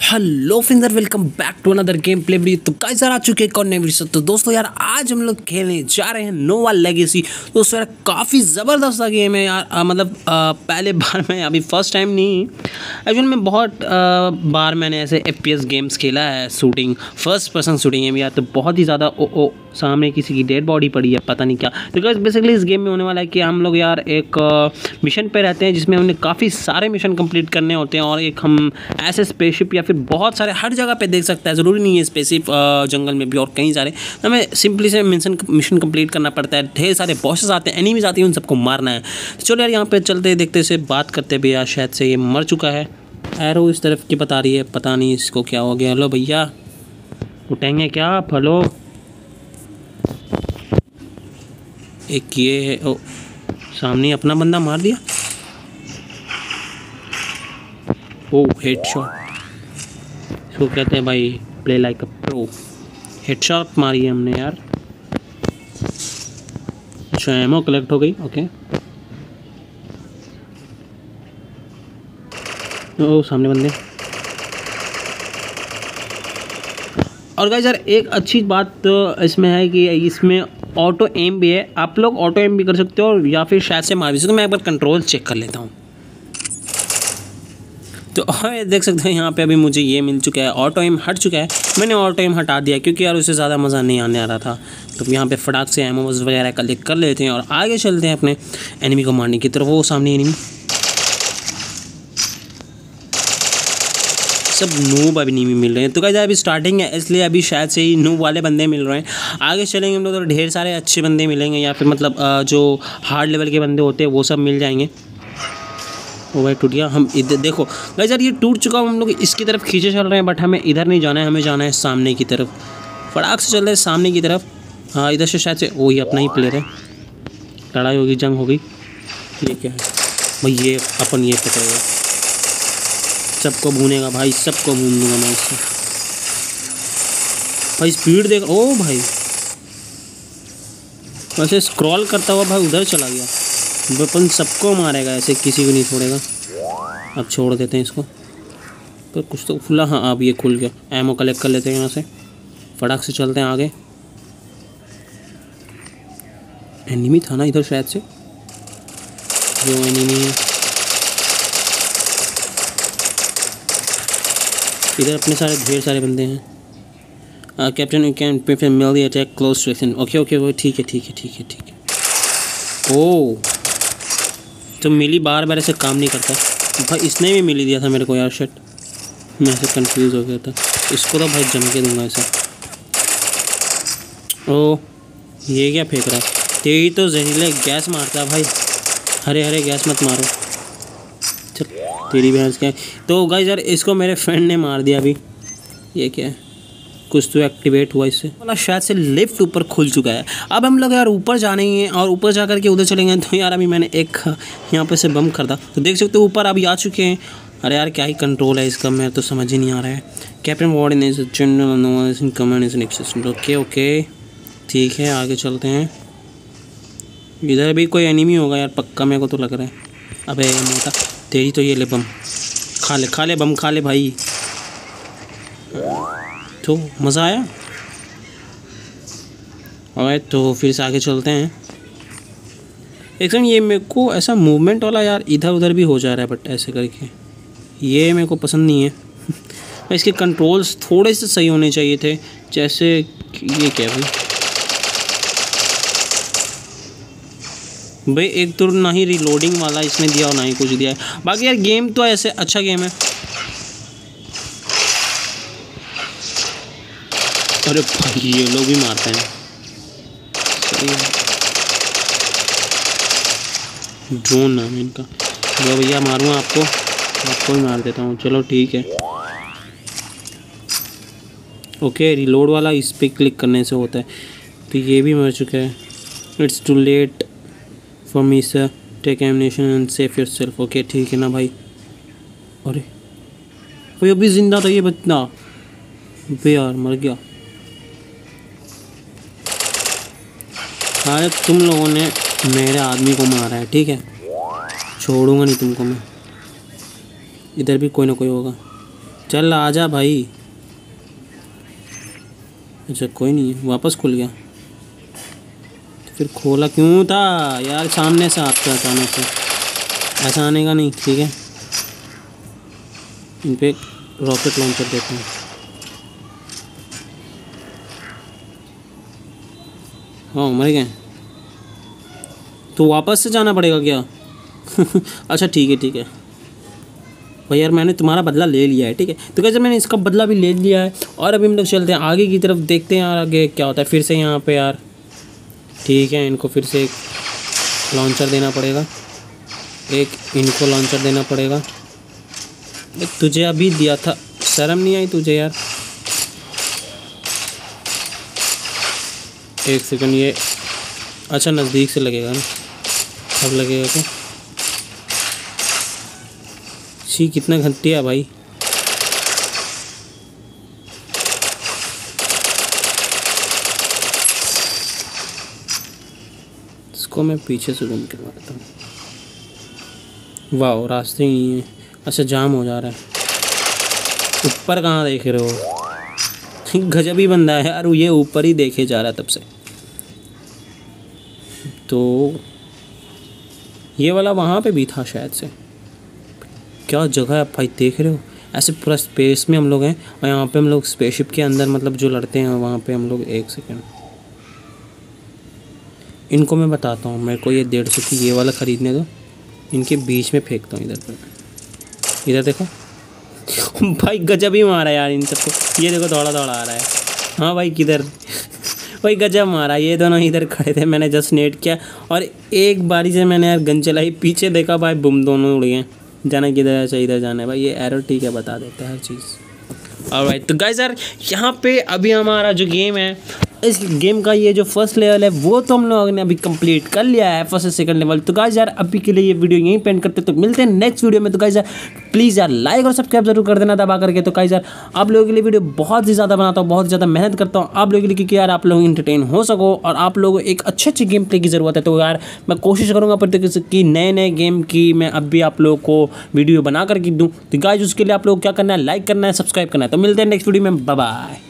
Hello friends, welcome back to another game play video. तो guys यार आ चुके हैं एक और नए वीडियो। तो दोस्तों यार आज हम लोग खेलने जा रहे हैं नोवा लेगेसी। दोस्तों यार काफ़ी ज़बरदस्त गेम है यार। पहले बार मैं अभी फर्स्ट टाइम नहीं, एक्चुअली में बहुत बार मैंने ऐसे FPS गेम्स खेला है, shooting first person shooting game यार। तो बहुत ही ज़्यादा सामने किसी की डेड बॉडी पड़ी है, पता नहीं क्या। तो गाइस बेसिकली इस गेम में होने वाला है कि हम लोग यार एक मिशन पे रहते हैं जिसमें हमने काफ़ी सारे मिशन कंप्लीट करने होते हैं। और एक हम ऐसे स्पेसशिप या फिर बहुत सारे हर जगह पे देख सकता है, ज़रूरी नहीं है स्पेसिफिक जंगल में भी, और कहीं सारे हमें सिंपली से मिशन कंप्लीट करना पड़ता है। ढेर सारे बॉसेस आते हैं, एनिमीज आती हैं, उन सबको मारना है। तो चलो यार यहाँ पे चलते देखते से बात करते भी यार। शायद से ये मर चुका है। एरो इस तरफ की बता रही है, पता नहीं इसको क्या हो गया। हेलो भैया, उठेंगे क्या आप? हेलो, एक ये है, ओ सामने अपना बंदा मार दिया। ओ हेडशॉट, इसको कहते हैं भाई play like a pro. Headshot मारी है हमने यार। अच्छा एमो कलेक्ट हो गई, ओके। ओ सामने बंदे। और गाइस यार एक अच्छी बात तो इसमें है कि इसमें ऑटो एम भी है। आप लोग ऑटो एम भी कर सकते हो या फिर शायद से मार भी सकते हो। मैं एक बार कंट्रोल चेक कर लेता हूँ। तो देख सकते हैं यहाँ पे अभी मुझे ये मिल चुका है, ऑटो एम हट चुका है। मैंने ऑटो एम हटा दिया क्योंकि यार उससे ज़्यादा मज़ा नहीं आने आ रहा था। तो यहाँ पे फटाक से एमोज वगैरह कलेक्ट कर लेते हैं और आगे चलते हैं अपने एनिमी को मारने की तरफ। वो सामने एनिमी सब नूब अभी नहीं मिल रहे हैं। तो गाइस अभी स्टार्टिंग है, इसलिए अभी शायद से ही नूब वाले बंदे मिल रहे हैं। आगे चलेंगे हम लोग तो ढेर सारे अच्छे बंदे मिलेंगे, या फिर मतलब जो हार्ड लेवल के बंदे होते हैं वो सब मिल जाएंगे। ओ भाई टूट गया। हम इधर देखो गाइस यार, ये टूट चुका। हम लोग इसकी तरफ खींचे चल रहे हैं, बट हमें इधर नहीं जाना है, हमें जाना है सामने की तरफ। फटाक से चल रहे हैं सामने की तरफ। हाँ इधर से शायद से वो ही अपना ही प्लेयर है। लड़ाई होगी, जंग होगी। ये क्या है भाई? ये अपन ये पकड़ेगा, सबको भूनेगा भाई, सबको भून दूंगा मैं इससे। भाई स्पीड देख, ओ भाई वैसे स्क्रॉल करता हुआ भाई उधर चला गया। वेपन सबको मारेगा ऐसे, किसी को नहीं छोड़ेगा। अब छोड़ देते हैं इसको, पर कुछ तो खुला। हाँ अब ये खुल गया। एमो कलेक्ट कर लेते हैं यहाँ से, फटाक से चलते हैं आगे। एनिमी था ना इधर शायद से, जो एनिमी है इधर। अपने सारे ढेर सारे बंदे हैं। Captain you can prefer melee attack close to action. Okay okay वो ठीक है ठीक है ठीक है ठीक है। ओ तो मिली बार बार ऐसे काम नहीं करता भाई। इसने भी मिली दिया था मेरे को यार। शट, मैं ऐसे कंफ्यूज हो गया था। इसको तो भाई जम के दूंगा ऐसा। ओ ये क्या फेंक रहा है? तेरी तो जहरीले गैस मारता है भाई। हरे हरे गैस मत मारो, चल तेरी भैंस क्या है। तो गाइस यार इसको मेरे फ्रेंड ने मार दिया अभी। ये क्या है? कुछ तो एक्टिवेट हुआ इससे वाला, शायद से लिफ्ट ऊपर खुल चुका है। अब हम लोग यार ऊपर जाने ही हैं और ऊपर जा कर के उधर चलेंगे। तो यार अभी मैंने एक यहाँ पे से बम कर दा, तो देख सकते हो ऊपर अभी आ चुके हैं। अरे यार क्या ही कंट्रोल है इसका, मैं तो समझ ही नहीं आ रहा है। Captain warden is general command is existent. Okay okay ठीक है, आगे चलते हैं। इधर भी कोई एनिमी होगा यार पक्का, मेरे को तो लग रहा है। अबे मोटा तेरी तो ये ले बम, खा ले बम, खा ले भाई। तो मज़ा आया। और तो फिर से आगे चलते हैं। एक सेकंड, ये मेरे को ऐसा मूवमेंट वाला यार इधर उधर भी हो जा रहा है, बट ऐसे करके ये मेरे को पसंद नहीं है। इसके कंट्रोल्स थोड़े से सही होने चाहिए थे। जैसे ये क्या भाई एक तो ना ही रिलोडिंग वाला इसने दिया और ना ही कुछ दिया है। बाकी यार गेम तो ऐसे अच्छा गेम है। अरे भाई ये लोग भी मारते हैं। ड्रोन नाम है इनका। जो भैया मारूँ आपको ही मार देता हूँ। चलो ठीक है। ओके रिलोड वाला इस पर क्लिक करने से होता है। तो ये भी मर चुका है। It's too late for me sir, take ammunition and safe yourself. Okay ठीक है ना भाई। अरे भाई अभी जिंदा था ये बचना। बे यार मर गया। अरे तुम लोगों ने मेरे आदमी को मारा है, ठीक है छोड़ूंगा नहीं तुमको मैं। इधर भी कोई ना कोई होगा। चल आजा भाई। अच्छा कोई नहीं है, वापस खुल गया। तो फिर खोला क्यों था यार? सामने से आपके अचानक से ऐसा आने का नहीं। ठीक है, इन पे रॉकेट लॉन्चर देते हैं। हाँ मर गए। तो वापस से जाना पड़ेगा क्या? अच्छा ठीक है ठीक है भाई यार, मैंने तुम्हारा बदला ले लिया है। ठीक है, तो कैसे मैंने इसका बदला भी ले लिया है। और अभी हम लोग चलते हैं आगे की तरफ, देखते हैं यार आगे क्या होता है। फिर से यहाँ पे यार ठीक है, इनको फिर से एक लॉन्चर देना पड़ेगा, एक इनको लॉन्चर देना पड़ेगा। तुझे अभी दिया था, शर्म नहीं आई तुझे यार? एक सेकंड, ये अच्छा नज़दीक से लगेगा ना, अब लगेगा क्या? सी कितना घंटी है भाई। इसको मैं पीछे से घूम के मारता हूँ। वाह, रास्ते ही नहीं है। अच्छा जाम हो जा रहा है। ऊपर कहाँ देख रहे हो? गजब ही बंदा है यार, ये ऊपर ही देखे जा रहा है तब से। तो ये वाला वहाँ पे भी था शायद से। क्या जगह है भाई, देख रहे हो? ऐसे पूरा स्पेस में हम लोग हैं, और यहाँ पे हम लोग स्पेसशिप के अंदर मतलब जो लड़ते हैं वहाँ पे हम लोग। एक सेकंड, इनको मैं बताता हूँ। मेरे को ये 150 की ये वाला ख़रीदने दो, इनके बीच में फेंकता हूँ। इधर पर, इधर देखो। भाई गजब ही मारा यार इन सबको। ये देखो दौड़ा दौड़ा आ रहा है। हाँ भाई किधर? भाई गजब मारा। ये दोनों इधर खड़े थे, मैंने जस्ट नेट किया और एक बारी से मैंने यार गन चलाई, पीछे देखा भाई बुम, दोनों उड़ गए। जाना किधर है? चाहिए इधर जाना है भाई। ये एरो ठीक है, बता देता है हर चीज़। ऑलराइट, तो गाइस यार यहाँ पे अभी हमारा जो गेम है, इस गेम का ये जो फर्स्ट लेवल है वो तो हम लोगों ने अभी कंप्लीट कर लिया है, फर्स्ट से सेकंड लेवल। तो गाइस यार अभी के लिए ये वीडियो यहीं पेंड करते, तो मिलते हैं नेक्स्ट वीडियो में। तो गाइस यार प्लीज़ यार लाइक और सब्सक्राइब जरूर कर देना दबा करके। तो गाइस यार आप लोगों के लिए वीडियो बहुत ही ज़्यादा बनाता हूँ, बहुत ही ज़्यादा मेहनत करता हूँ आप लोगों के लिए, क्योंकि यार आप लोग इंटरटेन हो सको और आप लोगों को एक अच्छे गेम प्ले की ज़रूरत है। तो यार मैं कोशिश करूँगा प्रत्येक की नए गेम की मैं अब भी आप लोगों को वीडियो बना करके दूँ। तो गाइस उसके लिए आप लोग क्या करना है, लाइक करना है, सब्सक्राइब करना है। तो मिलते हैं नेक्स्ट वीडियो में, बाय बाय।